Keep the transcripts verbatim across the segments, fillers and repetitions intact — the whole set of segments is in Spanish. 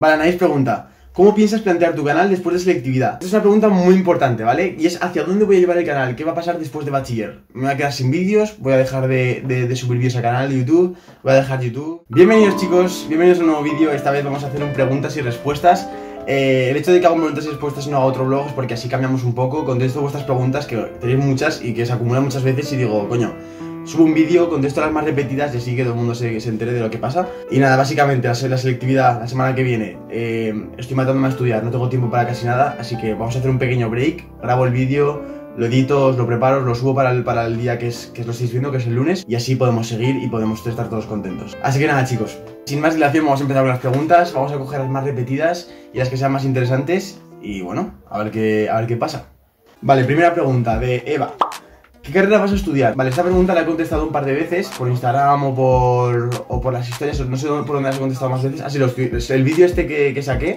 Vale, Anaís pregunta: ¿cómo piensas plantear tu canal después de selectividad? Esta es una pregunta muy importante, ¿vale? Y es ¿hacia dónde voy a llevar el canal? ¿Qué va a pasar después de bachiller? ¿Me voy a quedar sin vídeos? ¿Voy a dejar de, de, de subir vídeos al canal de YouTube? ¿Voy a dejar YouTube? Bienvenidos chicos, bienvenidos a un nuevo vídeo. Esta vez vamos a hacer un preguntas y respuestas. Eh, el hecho de que haga un preguntas y respuestas y no haga otro vlog es porque así cambiamos un poco. Contesto vuestras preguntas, que tenéis muchas y que se acumulan muchas veces, y digo, coño, subo un vídeo, contesto las más repetidas y así que todo el mundo se, se entere de lo que pasa. Y nada, básicamente la, la selectividad la semana que viene, eh, estoy matándome a estudiar, no tengo tiempo para casi nada, así que vamos a hacer un pequeño break. Grabo el vídeo, lo edito, os lo preparo, os lo subo para el, para el día que, es, que lo estáis viendo, que es el lunes, y así podemos seguir y podemos estar todos contentos. Así que nada chicos, sin más dilación vamos a empezar con las preguntas. Vamos a coger las más repetidas y las que sean más interesantes y bueno, a ver qué, a ver qué pasa. Vale, primera pregunta de Eva: ¿qué carrera vas a estudiar? Vale, esta pregunta la he contestado un par de veces por Instagram o por, o por las historias, no sé por dónde las he contestado más veces. Así, los, el vídeo este que, que saqué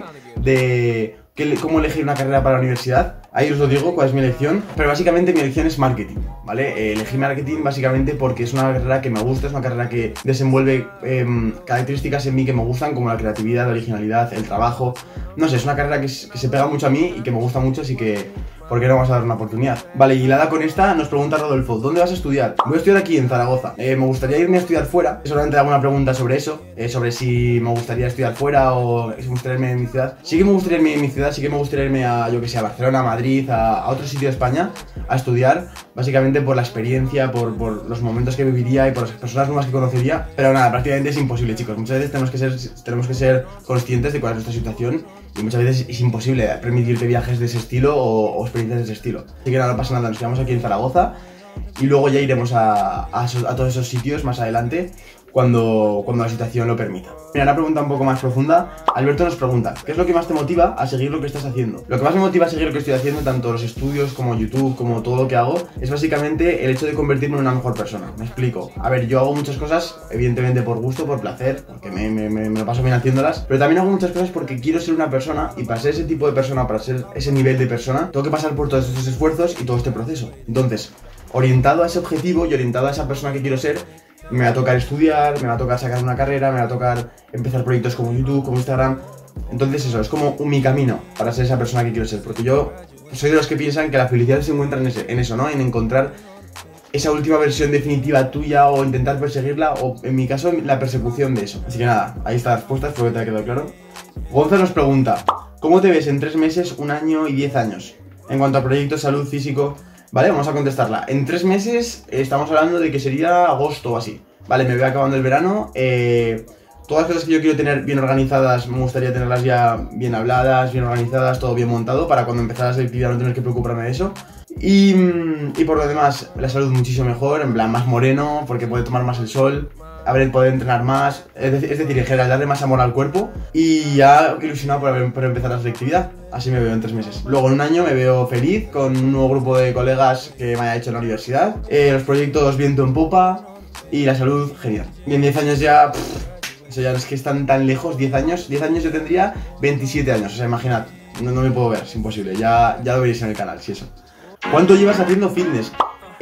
de que, cómo elegir una carrera para la universidad, ahí os lo digo cuál es mi elección, pero básicamente mi elección es marketing, ¿vale? Eh, elegí marketing básicamente porque es una carrera que me gusta, es una carrera que desenvuelve eh, características en mí que me gustan, como la creatividad, la originalidad, el trabajo. No sé, es una carrera que, que se pega mucho a mí y que me gusta mucho, así que ¿por qué no vamos a dar una oportunidad? Vale, y hilada con esta nos pregunta Rodolfo: ¿dónde vas a estudiar? Voy a estudiar aquí en Zaragoza. Eh, me gustaría irme a estudiar fuera. Solamente alguna pregunta sobre eso, eh, sobre si me gustaría estudiar fuera o si me gustaría irme en mi ciudad. Sí que me gustaría irme en mi ciudad, sí que me gustaría irme a, yo que sé, a Barcelona, a Madrid, a, a otro sitio de España a estudiar, básicamente por la experiencia, por, por los momentos que viviría y por las personas nuevas que conocería. Pero nada, prácticamente es imposible, chicos. Muchas veces tenemos que ser, tenemos que ser conscientes de cuál es nuestra situación y muchas veces es imposible permitirte viajes de ese estilo o, o experiencias de ese estilo. Así que nada, no pasa nada, nos quedamos aquí en Zaragoza y luego ya iremos a, a, a todos esos sitios más adelante cuando, cuando la situación lo permita. Mira, una pregunta un poco más profunda. Alberto nos pregunta: ¿qué es lo que más te motiva a seguir lo que estás haciendo? Lo que más me motiva a seguir lo que estoy haciendo, tanto los estudios como YouTube, como todo lo que hago, es básicamente el hecho de convertirme en una mejor persona. Me explico. A ver, yo hago muchas cosas, evidentemente por gusto, por placer, porque me, me, me, me lo paso bien haciéndolas, pero también hago muchas cosas porque quiero ser una persona, y para ser ese tipo de persona, para ser ese nivel de persona, tengo que pasar por todos estos esfuerzos y todo este proceso. Entonces, orientado a ese objetivo y orientado a esa persona que quiero ser, me va a tocar estudiar, me va a tocar sacar una carrera, me va a tocar empezar proyectos como YouTube, como Instagram. Entonces eso, es como mi camino para ser esa persona que quiero ser, porque yo soy de los que piensan que la felicidad se encuentra en, ese, en eso, ¿no? En encontrar esa última versión definitiva tuya o intentar perseguirla, o en mi caso, la persecución de eso. Así que nada, ahí está la respuesta, espero que te haya quedado claro. Gonzalo nos pregunta: ¿cómo te ves en tres meses, un año y diez años? En cuanto a proyectos, salud, físico. Vale, vamos a contestarla. En tres meses eh, estamos hablando de que sería agosto o así. Vale, me voy acabando el verano. Eh, todas las cosas que yo quiero tener bien organizadas, me gustaría tenerlas ya bien habladas, bien organizadas, todo bien montado, para cuando empezara la selectividad no tener que preocuparme de eso. Y, y por lo demás, la salud muchísimo mejor, en plan más moreno, porque puede tomar más el sol, a ver, poder entrenar más, es decir, es decir, en general, darle más amor al cuerpo. Y ya ilusionado por, haber, por empezar la selectividad. Así me veo en tres meses. Luego en un año me veo feliz, con un nuevo grupo de colegas que me haya hecho en la universidad, eh, los proyectos viento en popa y la salud genial. Y en diez años ya, pff, eso ya es que están tan lejos. Diez años, diez años yo tendría veintisiete años, o sea, imaginad, no, no me puedo ver, es imposible, ya, ya lo veréis en el canal, si eso. ¿Cuánto llevas haciendo fitness?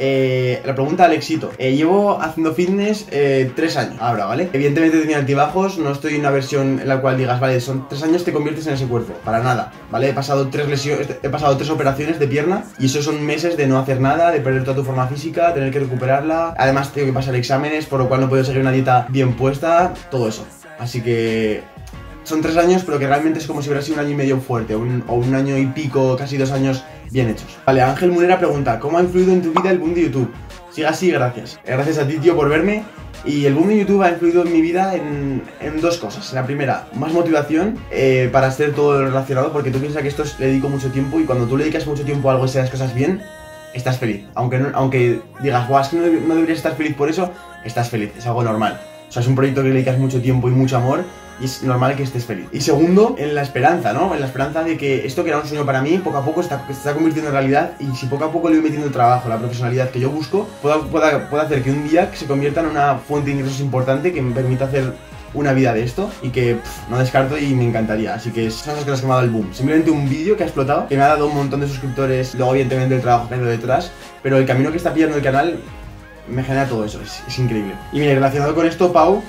Eh, la pregunta Alexito. eh, Llevo haciendo fitness eh, tres años ahora, ¿vale? Evidentemente he tenido altibajos, no estoy en una versión en la cual digas, vale, son tres años te conviertes en ese cuerpo, para nada, ¿vale? He pasado tres lesiones, he pasado tres operaciones de pierna y esos son meses de no hacer nada, de perder toda tu forma física, tener que recuperarla. Además tengo que pasar exámenes, por lo cual no puedo seguir una dieta bien puesta, todo eso. Así que son tres años, pero que realmente es como si hubiera sido un año y medio fuerte, o un, o un año y pico, casi dos años bien hechos. Vale, Ángel Munera pregunta: ¿cómo ha influido en tu vida el boom de YouTube? Siga así, gracias. Gracias a ti, tío, por verme. Y el boom de YouTube ha influido en mi vida en, en dos cosas. La primera, más motivación eh, para hacer todo lo relacionado, porque tú piensas que esto es, le dedico mucho tiempo, y cuando tú le dedicas mucho tiempo a algo y se das cosas bien, estás feliz. Aunque, no, aunque digas, guau, es que no, no deberías estar feliz por eso, estás feliz, es algo normal. O sea, es un proyecto que le dedicas mucho tiempo y mucho amor, y es normal que estés feliz. Y segundo, en la esperanza, ¿no? En la esperanza de que esto que era un sueño para mí, poco a poco está, se está convirtiendo en realidad, y si poco a poco le voy metiendo el trabajo, la profesionalidad que yo busco, pueda, pueda, pueda hacer que un día se convierta en una fuente de ingresos importante que me permita hacer una vida de esto, y que pff, no descarto y me encantaría. Así que son esas cosas que me ha dado el boom. Simplemente un vídeo que ha explotado, que me ha dado un montón de suscriptores, luego evidentemente el trabajo que ha ido detrás, pero el camino que está pillando el canal me genera todo eso, es, es increíble. Y mira, relacionado con esto, Pau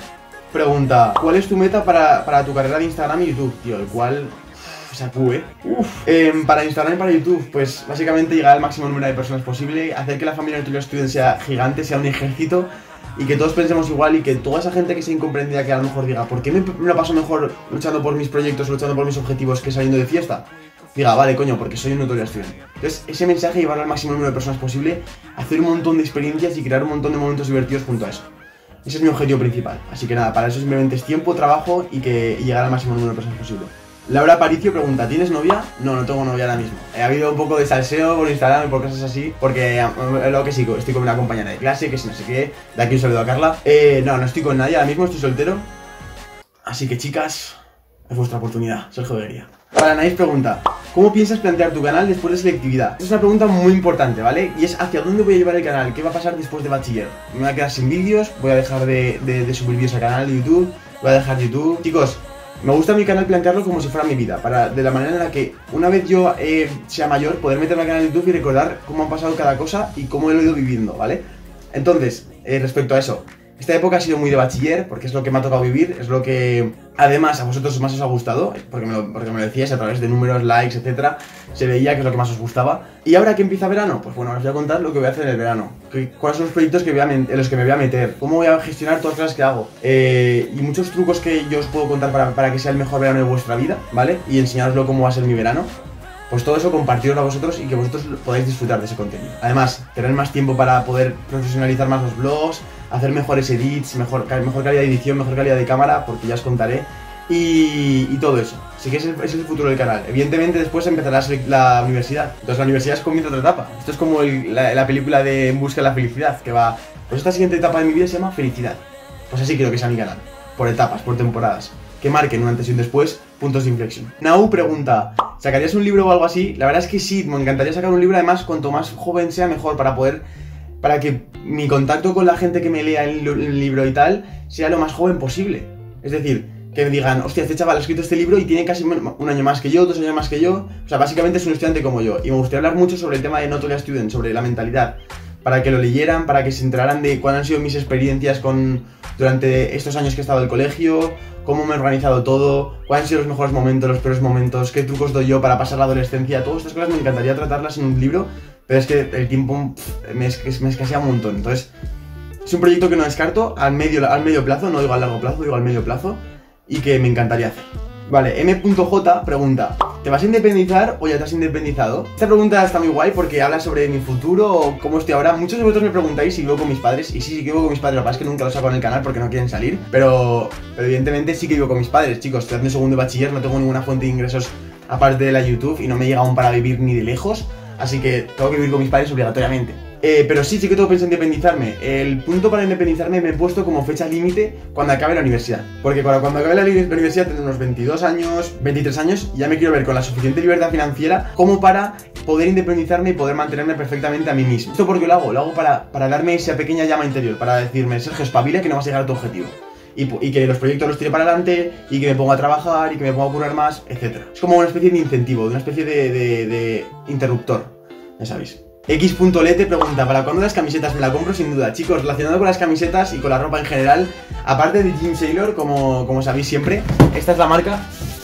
pregunta, ¿cuál es tu meta para, para tu carrera de Instagram y YouTube? Tío, el cual... O sea, Q, ¿eh? Uf. Eh, para Instagram y para YouTube, pues básicamente llegar al máximo número de personas posible, hacer que la familia de Notorious Student sea gigante, sea un ejército, y que todos pensemos igual, y que toda esa gente que sea incomprendida, que a lo mejor diga, ¿por qué me, me lo paso mejor luchando por mis proyectos, luchando por mis objetivos que saliendo de fiesta? Diga, vale, coño, porque soy un Notorious Student. Entonces, ese mensaje, llevarlo al máximo número de personas posible, hacer un montón de experiencias y crear un montón de momentos divertidos junto a eso. Ese es mi objetivo principal. Así que nada, para eso simplemente es tiempo, trabajo y que y llegar al máximo número de personas posible. Laura Aparicio pregunta, ¿tienes novia? No, no tengo novia ahora mismo. Ha habido un poco de salseo por Instagram y por cosas así, porque lo que sí, estoy con una compañera de clase, que si no sé qué, de aquí un saludo a Carla. Eh, no, no estoy con nadie, ahora mismo estoy soltero. Así que chicas, es vuestra oportunidad, Sergio Beguería. Para Anaís pregunta, ¿cómo piensas plantear tu canal después de selectividad? Esta es una pregunta muy importante, ¿vale? Y es ¿hacia dónde voy a llevar el canal? ¿Qué va a pasar después de bachiller? ¿Me voy a quedar sin vídeos? ¿Voy a dejar de, de, de subir vídeos al canal de YouTube? ¿Voy a dejar YouTube? Chicos, me gusta mi canal plantearlo como si fuera mi vida, para de la manera en la que una vez yo eh, sea mayor, poder meterme al canal de YouTube y recordar cómo han pasado cada cosa y cómo lo he ido viviendo, ¿vale? Entonces, eh, respecto a eso, esta época ha sido muy de bachiller, porque es lo que me ha tocado vivir, es lo que además a vosotros más os ha gustado, porque me lo, porque me lo decíais a través de números, likes, etcétera, se veía que es lo que más os gustaba. Y ahora que empieza verano, pues bueno, os voy a contar lo que voy a hacer en el verano, que, cuáles son los proyectos que voy a, en los que me voy a meter, cómo voy a gestionar todas las cosas que hago, eh, y muchos trucos que yo os puedo contar para, para que sea el mejor verano de vuestra vida, ¿vale? Y enseñaroslo cómo va a ser mi verano. Pues todo eso compartirlo a vosotros y que vosotros podáis disfrutar de ese contenido. Además, tener más tiempo para poder profesionalizar más los vlogs, hacer mejores edits, mejor, mejor calidad de edición, mejor calidad de cámara, porque ya os contaré. Y, y todo eso. Así que ese es el futuro del canal. Evidentemente después empezará la universidad. Entonces la universidad es comienza otra etapa. Esto es como el, la, la película de En busca de la felicidad, que va... Pues esta siguiente etapa de mi vida se llama felicidad. Pues así quiero que sea mi canal. Por etapas, por temporadas. Que marquen un antes y un después, puntos de inflexión. Nau pregunta, ¿sacarías un libro o algo así? La verdad es que sí, me encantaría sacar un libro, además cuanto más joven sea mejor, para poder, para que mi contacto con la gente que me lea el, el libro y tal, sea lo más joven posible. Es decir, que me digan, hostia, este chaval ha escrito este libro y tiene casi un año más que yo, dos años más que yo, o sea, básicamente es un estudiante como yo, y me gustaría hablar mucho sobre el tema de Notorious Student, sobre la mentalidad, para que lo leyeran, para que se enteraran de cuáles han sido mis experiencias con, durante estos años que he estado en el colegio, cómo me he organizado todo, cuáles han sido los mejores momentos, los peores momentos, qué trucos doy yo para pasar la adolescencia. Todas estas cosas me encantaría tratarlas en un libro, pero es que el tiempo pff, me, es, me escasea un montón. Entonces, es un proyecto que no descarto al medio, al medio plazo, no digo al largo plazo, digo al medio plazo, y que me encantaría hacer. Vale, M J pregunta, ¿te vas a independizar o ya te has independizado? Esta pregunta está muy guay porque habla sobre mi futuro o cómo estoy ahora. Muchos de vosotros me preguntáis si vivo con mis padres, y sí, sí que vivo con mis padres, lo que pasa es que nunca lo saco en el canal porque no quieren salir, pero, pero evidentemente sí que vivo con mis padres, chicos. Estoy haciendo segundo de bachiller, no tengo ninguna fuente de ingresos aparte de la YouTube y no me llega aún para vivir ni de lejos, así que tengo que vivir con mis padres obligatoriamente. Eh, pero sí, sí que tengo pensado independizarme. El punto para independizarme me he puesto como fecha límite cuando acabe la universidad. Porque cuando, cuando acabe la, la universidad tengo unos veintidós años, veintitrés años, y ya me quiero ver con la suficiente libertad financiera como para poder independizarme y poder mantenerme perfectamente a mí mismo. ¿Esto por qué lo hago? Lo hago para, para darme esa pequeña llama interior, para decirme, Sergio, espabila que no vas a llegar a tu objetivo. Y, y que los proyectos los tire para adelante, y que me ponga a trabajar, y que me ponga a currar más, etcétera. Es como una especie de incentivo, de una especie de, de, de interruptor, ya sabéis. X punto L te pregunta, ¿para cuándo las camisetas? Me la compro sin duda. Chicos, relacionado con las camisetas y con la ropa en general, aparte de Jim Sailor, como, como sabéis siempre, esta es la marca.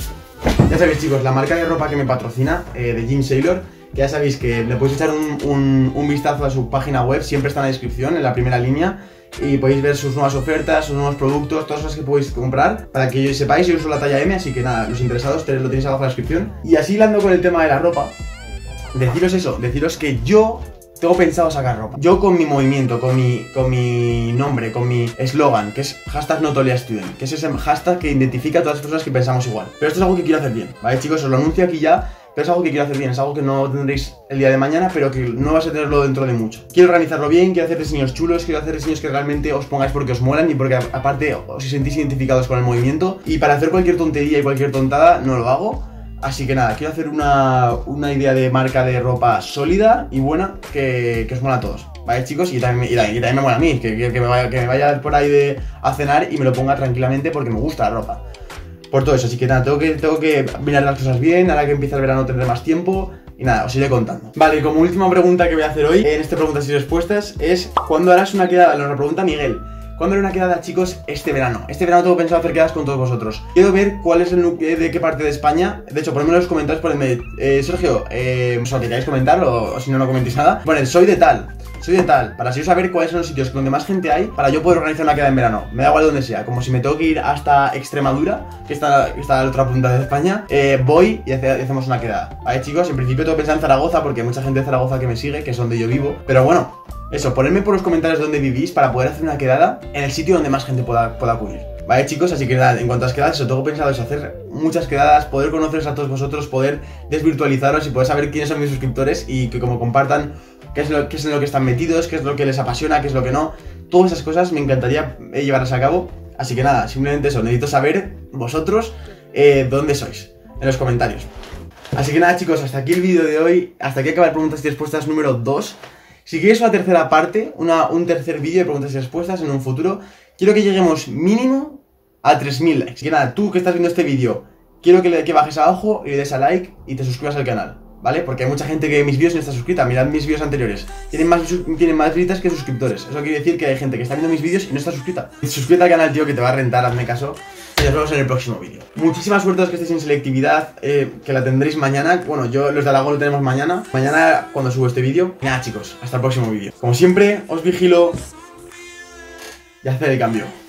Ya sabéis, chicos, la marca de ropa que me patrocina, eh, de Jim Sailor, que ya sabéis que le podéis echar un, un, un vistazo a su página web, siempre está en la descripción, en la primera línea, y podéis ver sus nuevas ofertas, sus nuevos productos, todas las que podéis comprar, para que sepáis. Yo uso la talla M, así que nada, los interesados lo tenéis abajo en la descripción. Y así hilando con el tema de la ropa, deciros eso, deciros que yo tengo pensado sacar ropa. Yo con mi movimiento, con mi, con mi nombre, con mi eslogan, que es hashtag Notorious Student, que es ese hashtag que identifica a todas las personas que pensamos igual. Pero esto es algo que quiero hacer bien, ¿vale, chicos? Os lo anuncio aquí ya, pero es algo que quiero hacer bien, es algo que no tendréis el día de mañana, pero que no vais a tenerlo dentro de mucho. Quiero organizarlo bien, quiero hacer diseños chulos, quiero hacer diseños que realmente os pongáis porque os molan y porque aparte os sentís identificados con el movimiento. Y para hacer cualquier tontería y cualquier tontada no lo hago. Así que nada, quiero hacer una, una idea de marca de ropa sólida y buena que, que os mola a todos, ¿vale, chicos? Y también, y también, y también me mola a mí, que, que, que, me vaya, que me vaya por ahí de, a cenar y me lo ponga tranquilamente porque me gusta la ropa. Por todo eso, así que nada, tengo que, tengo que mirar las cosas bien, ahora que empieza el verano tendré más tiempo. Y nada, os iré contando. Vale, como última pregunta que voy a hacer hoy, en este preguntas y respuestas, es ¿cuándo harás una quedada? Nos lo pregunta Miguel. ¿Cuándo haré una quedada, chicos? Este verano. Este verano tengo pensado hacer quedadas con todos vosotros. Quiero ver cuál es el núcleo de qué parte de España. De hecho, ponedme en los comentarios, ponedme, eh, Sergio, eh, o sea, que queráis comentar, o, o si no, no comentéis nada. Poned, soy de tal, soy de tal, para así saber cuáles son los sitios donde más gente hay, para yo poder organizar una quedada en verano. Me da igual donde sea, como si me tengo que ir hasta Extremadura, que está, que está a la otra punta de España, eh, voy y, hace, y hacemos una quedada. Vale, chicos, en principio tengo pensado en Zaragoza, porque hay mucha gente de Zaragoza que me sigue, que es donde yo vivo. Pero bueno, eso, ponedme por los comentarios dónde vivís para poder hacer una quedada en el sitio donde más gente pueda, pueda acudir. Vale, chicos, así que nada, en cuanto a las quedadas, eso tengo pensado es hacer muchas quedadas, poder conoceros a todos vosotros, poder desvirtualizaros y poder saber quiénes son mis suscriptores y que como compartan qué es lo, qué es en lo que están metidos, qué es lo que les apasiona, qué es lo que no. Todas esas cosas me encantaría llevarlas a cabo. Así que nada, simplemente eso, necesito saber vosotros eh, dónde sois, en los comentarios. Así que nada, chicos, hasta aquí el vídeo de hoy, hasta aquí acaba el preguntas y respuestas número dos. Si quieres una tercera parte, una, un tercer vídeo de preguntas y respuestas en un futuro, quiero que lleguemos mínimo a tres mil likes. Así que nada, tú que estás viendo este vídeo, quiero que, le, que bajes abajo y le des a like y te suscribas al canal, ¿vale? Porque hay mucha gente que ve mis vídeos y no está suscrita. Mirad mis vídeos anteriores, tienen más, tienen más visitas que suscriptores. Eso quiere decir que hay gente que está viendo mis vídeos y no está suscrita. Suscríbete al canal, tío, que te va a rentar, hazme caso. Y nos vemos en el próximo vídeo. Muchísima suerte a los que estéis en selectividad, eh, que la tendréis mañana. Bueno, yo los de Alagón lo tenemos mañana. Mañana cuando subo este vídeo. Y nada, chicos, hasta el próximo vídeo. Como siempre, os vigilo y hacer el cambio.